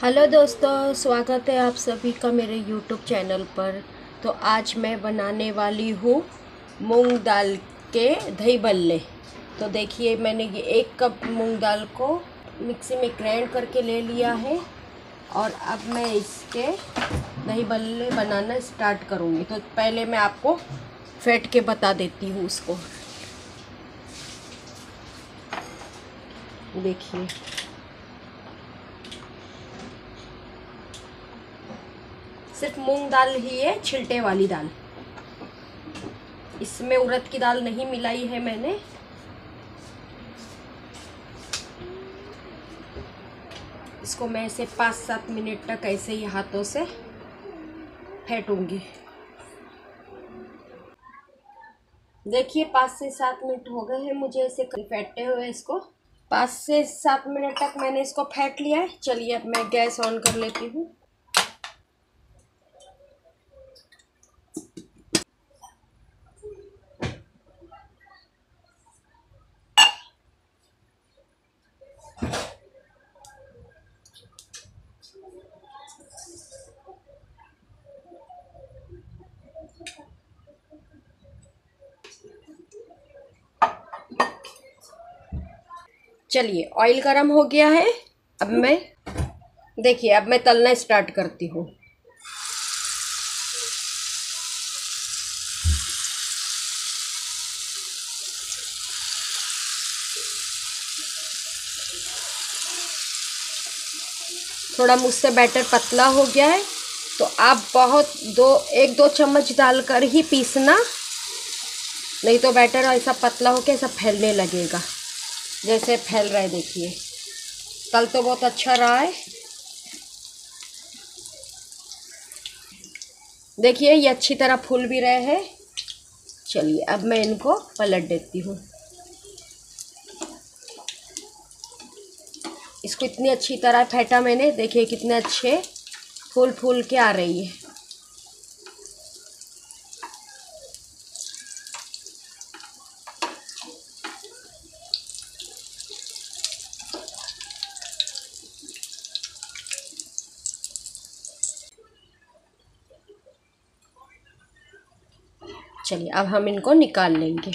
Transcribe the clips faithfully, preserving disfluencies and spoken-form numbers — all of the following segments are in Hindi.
हेलो दोस्तों, स्वागत है आप सभी का मेरे यूट्यूब चैनल पर। तो आज मैं बनाने वाली हूँ मूंग दाल के दही बल्ले। तो देखिए, मैंने ये एक कप मूंग दाल को मिक्सी में ग्राइंड करके ले लिया है और अब मैं इसके दही बल्ले बनाना स्टार्ट करूँगी। तो पहले मैं आपको फेंट के बता देती हूँ उसको। देखिए, सिर्फ मूंग दाल ही है, छिलटे वाली दाल। इसमें उड़द की दाल नहीं मिलाई है मैंने। इसको मैं ऐसे पाँच सात मिनट तक ऐसे ही हाथों से फेंटूंगी। देखिए, पाँच से सात मिनट हो गए हैं मुझे ऐसे फेंटते हुए। इसको पाँच से सात मिनट तक मैंने इसको फेंट लिया है। चलिए, अब मैं गैस ऑन कर लेती हूँ। चलिए, ऑयल गरम हो गया है। अब मैं देखिए अब मैं तलना स्टार्ट करती हूँ। थोड़ा मुझसे बैटर पतला हो गया है, तो आप बहुत दो एक दो चम्मच डालकर ही पीसना, नहीं तो बैटर ऐसा पतला होकर ऐसा फैलने लगेगा। जैसे फैल रहा है, देखिए तल तो बहुत अच्छा रहा है। देखिए, ये अच्छी तरह फूल भी रहे हैं। चलिए, अब मैं इनको पलट देती हूँ। इसको इतनी अच्छी तरह फेंटा मैंने, देखिए कितने अच्छे फूल फूल के आ रही है। चलिए, अब हम इनको निकाल लेंगे।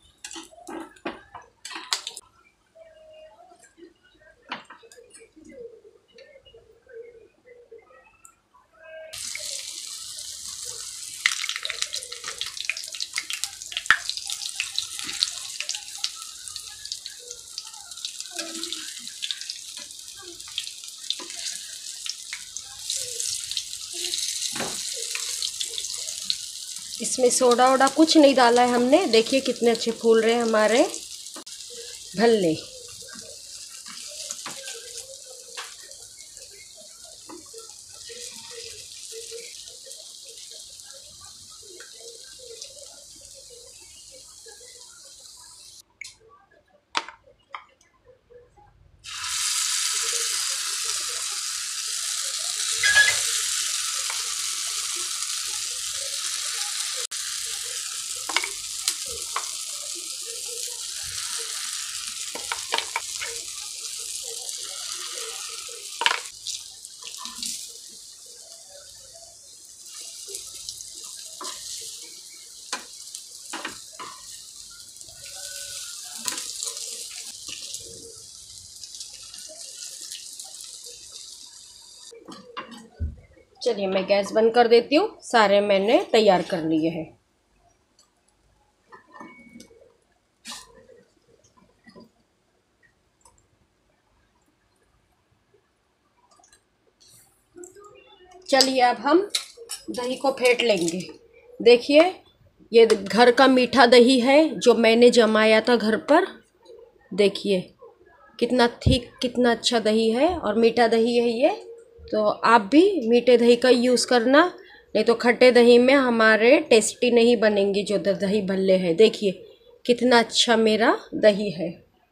इसमें सोडा वोडा कुछ नहीं डाला है हमने। देखिए कितने अच्छे फूल रहे हैं हमारे भल्ले। चलिए, मैं गैस बंद कर देती हूँ। सारे मैंने तैयार कर लिए हैं। चलिए, अब हम दही को फेंट लेंगे। देखिए, ये घर का मीठा दही है जो मैंने जमाया था घर पर। देखिए कितना थिक, कितना अच्छा दही है और मीठा दही है ये। तो आप भी मीठे दही का यूज़ करना, नहीं तो खट्टे दही में हमारे टेस्टी नहीं बनेंगे जो दही भल्ले हैं। देखिए कितना अच्छा मेरा दही है।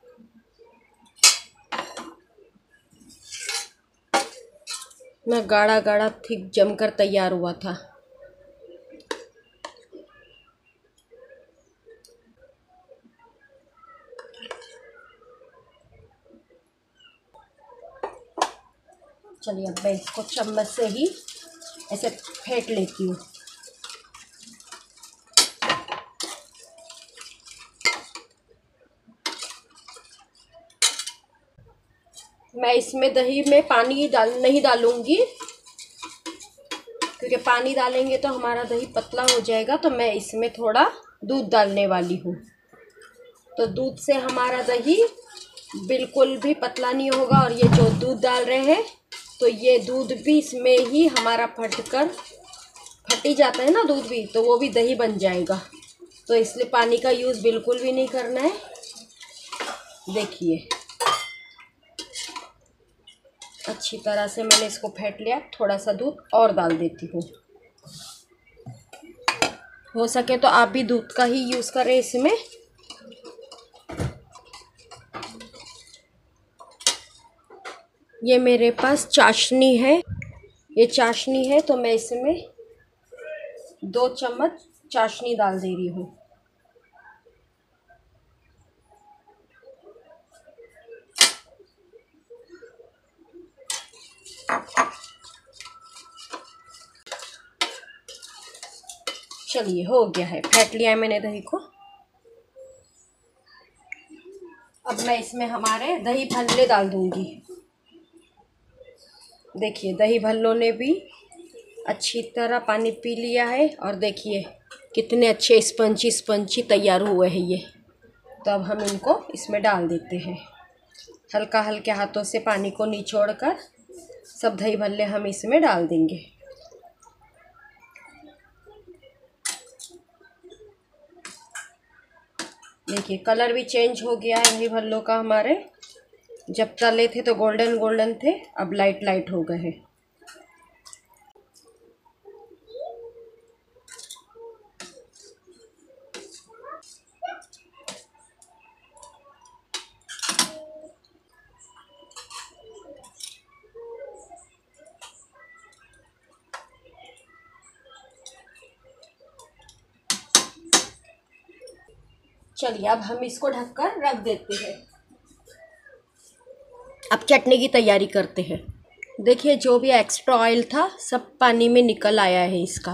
ना गाढ़ा गाढ़ा थिक जमकर तैयार हुआ था। चलिए अब मैं इसको चम्मच से ही ऐसे फेंट लेती हूँ। मैं इसमें दही में पानी डाल नहीं डालूँगी, क्योंकि पानी डालेंगे तो हमारा दही पतला हो जाएगा। तो मैं इसमें थोड़ा दूध डालने वाली हूँ। तो दूध से हमारा दही बिल्कुल भी पतला नहीं होगा। और ये जो दूध डाल रहे हैं तो ये दूध भी इसमें ही हमारा फटकर फटी जाता है ना दूध भी, तो वो भी दही बन जाएगा। तो इसलिए पानी का यूज़ बिल्कुल भी नहीं करना है। देखिए अच्छी तरह से मैंने इसको फेंट लिया। थोड़ा सा दूध और डाल देती हूँ। हो सके तो आप भी दूध का ही यूज़ करें इसमें। ये मेरे पास चाशनी है, ये चाशनी है तो मैं इसमें दो चम्मच चाशनी डाल दे रही हूँ। चलिए हो गया है, फेंट लिया है मैंने दही को। अब मैं इसमें हमारे दही भल्ले डाल दूंगी। देखिए दही भल्लों ने भी अच्छी तरह पानी पी लिया है। और देखिए कितने अच्छे स्पंजी स्पंजी तैयार हुए हैं ये। तो अब हम इनको इसमें डाल देते हैं। हल्का हल्के हाथों से पानी को निचोड़कर सब दही भल्ले हम इसमें डाल देंगे। देखिए कलर भी चेंज हो गया है दही भल्लों का हमारे। जब तले थे तो गोल्डन गोल्डन थे, अब लाइट लाइट हो गए हैं। चलिए अब हम इसको ढककर रख देते हैं। अब चटनी की तैयारी करते हैं। देखिए जो भी एक्स्ट्रा ऑयल था सब पानी में निकल आया है इसका।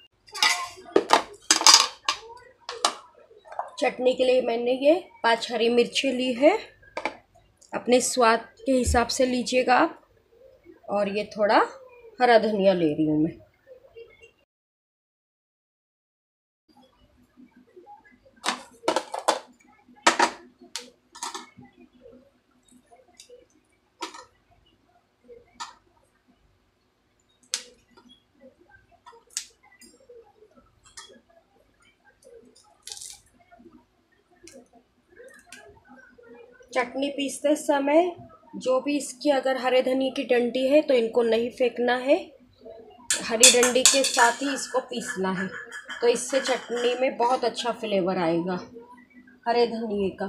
चटनी के लिए मैंने ये पांच हरी मिर्ची ली है। अपने स्वाद के हिसाब से लीजिएगा आप। और ये थोड़ा हरा धनिया ले रही हूँ मैं। चटनी पीसते समय जो भी इसकी अगर हरे धनिया की डंडी है तो इनको नहीं फेंकना है। हरी डंडी के साथ ही इसको पीसना है। तो इससे चटनी में बहुत अच्छा फ्लेवर आएगा हरे धनिए का।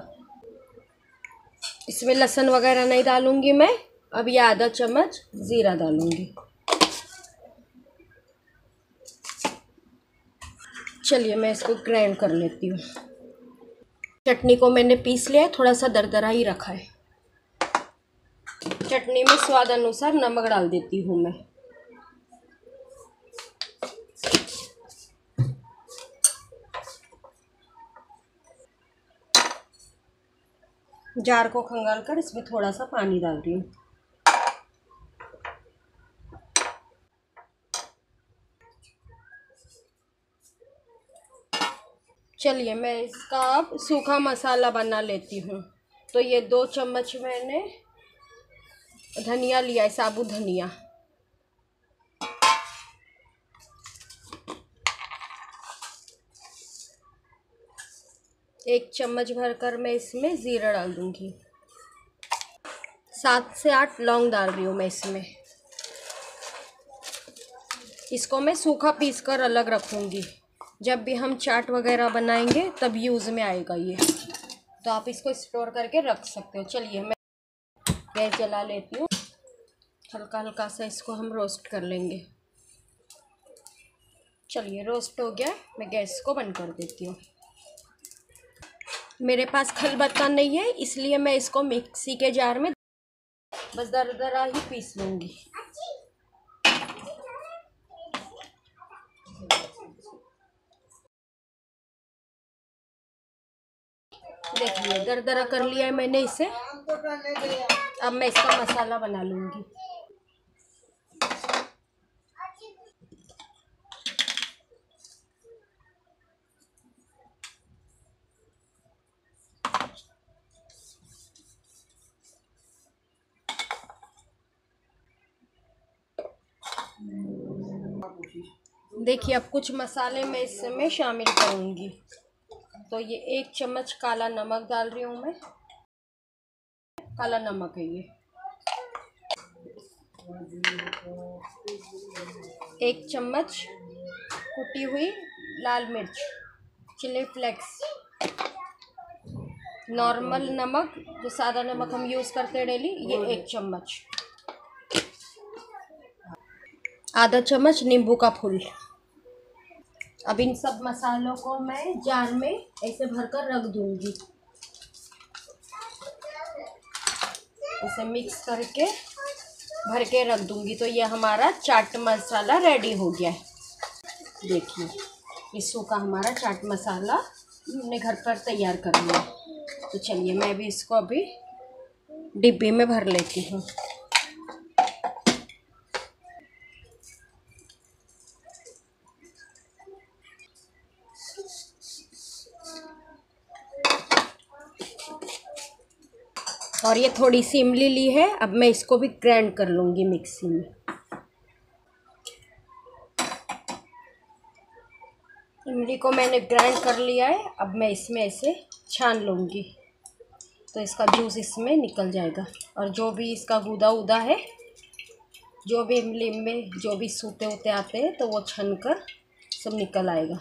इसमें लहसुन वगैरह नहीं डालूंगी मैं। अब ये आधा चम्मच ज़ीरा डालूंगी। चलिए मैं इसको ग्राइंड कर लेती हूँ। चटनी को मैंने पीस लिया है, थोड़ा सा दरदरा ही रखा है। चटनी में स्वाद अनुसार नमक डाल देती हूँ मैं। जार को खंगाल कर इसमें थोड़ा सा पानी डाल रही हूँ। चलिए मैं इसका अब सूखा मसाला बना लेती हूँ। तो ये दो चम्मच मैंने धनिया लिया है, साबुत धनिया। एक चम्मच भरकर मैं इसमें ज़ीरा डाल दूँगी। सात से आठ लौंग डाल रही हूँ मैं इसमें। इसको मैं सूखा पीस कर अलग रखूँगी। जब भी हम चाट वगैरह बनाएंगे तब यूज़ में आएगा ये। तो आप इसको स्टोर करके रख सकते हो। चलिए मैं गैस जला लेती हूँ। हल्का हल्का सा इसको हम रोस्ट कर लेंगे। चलिए रोस्ट हो गया, मैं गैस को बंद कर देती हूँ। मेरे पास खलबत्ता नहीं है इसलिए मैं इसको मिक्सी के जार में बस दरदरा ही पीस लूँगी। देखिए दरदरा कर लिया है मैंने इसे। अब मैं इसका मसाला बना लूँगी। देखिए अब कुछ मसाले मैं इसमें शामिल करूँगी। तो ये एक चम्मच काला नमक डाल रही हूँ मैं। काला नमक है ये। एक चम्मच कुटी हुई लाल मिर्च, चिली फ्लेक्स। नॉर्मल नमक, जो सादा नमक हम यूज़ करते हैं डेली, ये एक चम्मच। आधा चम्मच नींबू का फूल। अब इन सब मसालों को मैं जार में ऐसे भरकर रख दूंगी। ऐसे मिक्स करके भर के रख दूंगी। तो ये हमारा चाट मसाला रेडी हो गया है। देखिए ये सूखा हमारा चाट मसाला हमने घर पर तैयार कर लिया। तो चलिए मैं भी इसको अभी डिब्बी में भर लेती हूँ। और ये थोड़ी सी इमली ली है, अब मैं इसको भी ग्राइंड कर लूँगी मिक्सी में। इमली को मैंने ग्राइंड कर लिया है। अब मैं इसमें ऐसे छान लूँगी तो इसका जूस इसमें निकल जाएगा। और जो भी इसका गूदा उदा है, जो भी इमली में जो भी सूते होते आते हैं, तो वो छन कर सब निकल आएगा।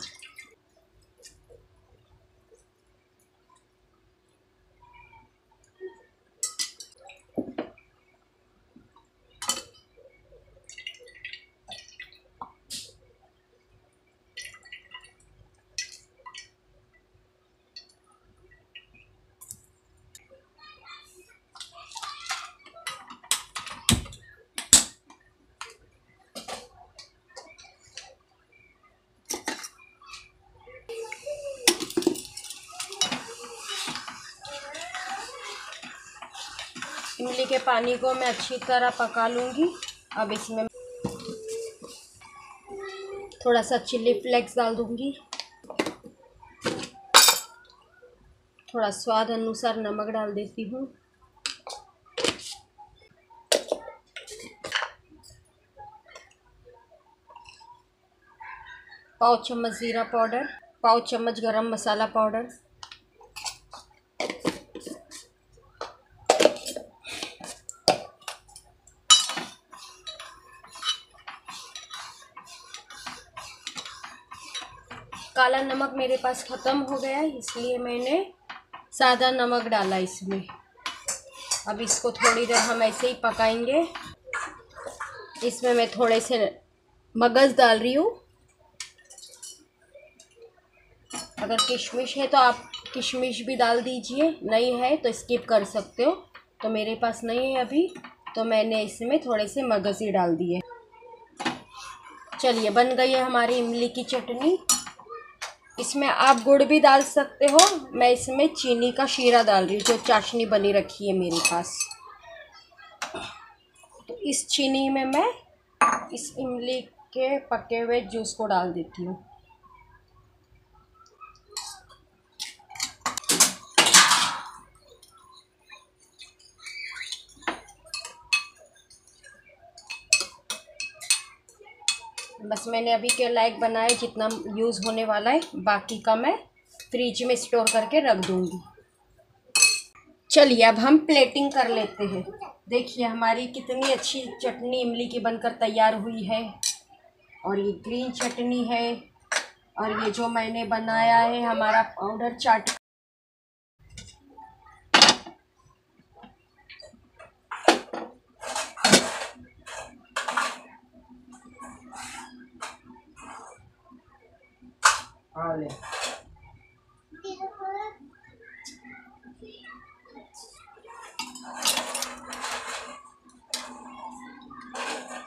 इमली के पानी को मैं अच्छी तरह पका लूँगी। अब इसमें थोड़ा सा चिली फ्लेक्स डाल दूँगी। थोड़ा स्वाद अनुसार नमक डाल देती हूँ। पाव चम्मच ज़ीरा पाउडर, पाव चम्मच गरम मसाला पाउडर, काला नमक मेरे पास ख़त्म हो गया है, इसलिए मैंने सादा नमक डाला इसमें। अब इसको थोड़ी देर हम ऐसे ही पकाएंगे। इसमें मैं थोड़े से मगज़ डाल रही हूँ। अगर किशमिश है तो आप किशमिश भी डाल दीजिए, नहीं है तो स्किप कर सकते हो। तो मेरे पास नहीं है अभी, तो मैंने इसमें थोड़े से मगज़ ही डाल दिए। चलिए बन गई है हमारी इमली की चटनी। इसमें आप गुड़ भी डाल सकते हो। मैं इसमें चीनी का शीरा डाल रही हूँ, जो चाशनी बनी रखी है मेरे पास। तो इस चीनी में मैं इस इमली के पके हुए जूस को डाल देती हूँ। बस मैंने अभी के लायक बनाया, जितना यूज़ होने वाला है, बाकी का मैं फ्रिज में स्टोर करके रख दूँगी। चलिए अब हम प्लेटिंग कर लेते हैं। देखिए हमारी कितनी अच्छी चटनी इमली की बनकर तैयार हुई है। और ये ग्रीन चटनी है, और ये जो मैंने बनाया है हमारा पाउडर चाट।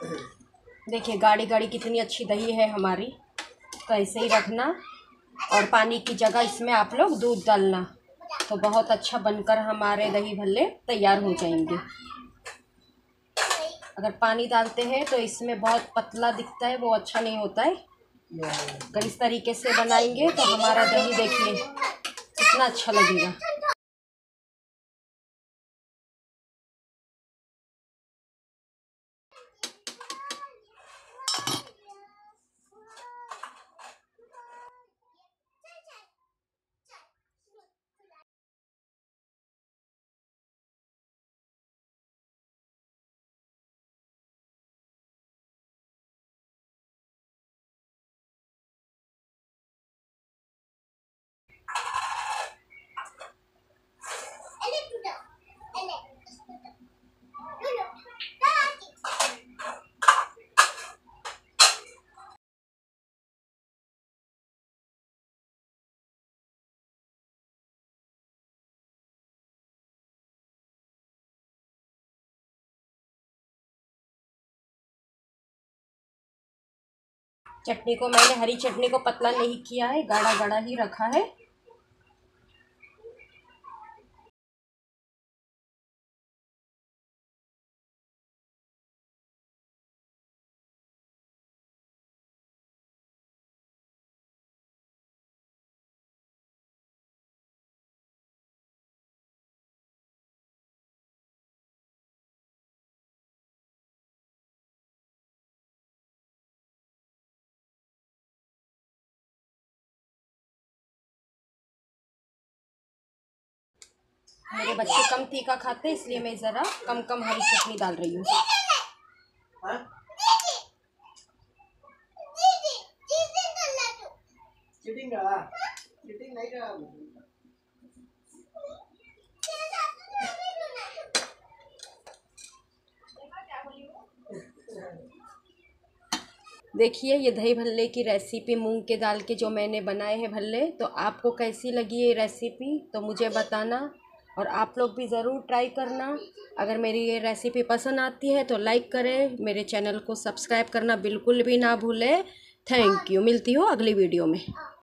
देखिए गाढ़ी गाढ़ी कितनी अच्छी दही है हमारी। तो ऐसे ही रखना और पानी की जगह इसमें आप लोग दूध डालना, तो बहुत अच्छा बनकर हमारे दही भल्ले तैयार हो जाएंगे। अगर पानी डालते हैं तो इसमें बहुत पतला दिखता है, वो अच्छा नहीं होता है। अगर इस तरीके से बनाएंगे तो हमारा दही देखिए कितना अच्छा लगेगा। चटनी को मैंने हरी चटनी को पतला नहीं किया है, गाढ़ा गाढ़ा ही रखा है। मेरे बच्चे कम तीखा खाते इसलिए मैं ज़रा कम कम हरी चटनी डाल रही हूँ। देखिए ये दही भल्ले की रेसिपी मूंग के दाल के जो मैंने बनाए हैं भल्ले, तो आपको कैसी लगी ये रेसिपी तो मुझे बताना, और आप लोग भी ज़रूर ट्राई करना। अगर मेरी ये रेसिपी पसंद आती है तो लाइक करें, मेरे चैनल को सब्सक्राइब करना बिल्कुल भी ना भूलें। Thank you. मिलती हूँ अगली वीडियो में।